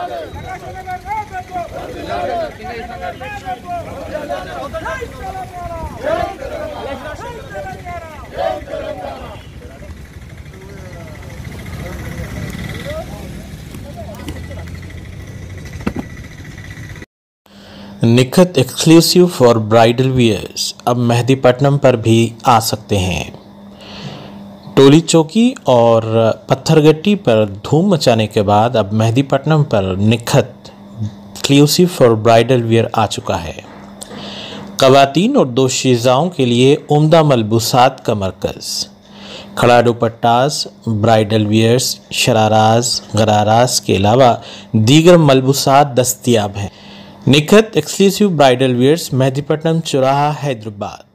Nikhat exclusive for bridal wears अब मेहदीपट्टनम पर भी आ सकते हैं। टोली चौकी और पत्थरगट्टी पर धूम मचाने के बाद अब मेहदीपट्टनम पर Nikhat exclusive for bridal wear आ चुका है। ख़वातीन और दोशीज़ाओं के लिए उम्दा मलबूसात का मरकज़, खड़ा दुपट्टास, ब्राइडल वियर्स, शराराज, गराराज के अलावा दीगर मलबूसात दस्तयाब हैं। Nikhat exclusive bridal wears, Mehdipatnam चौराहा, हैदराबाद।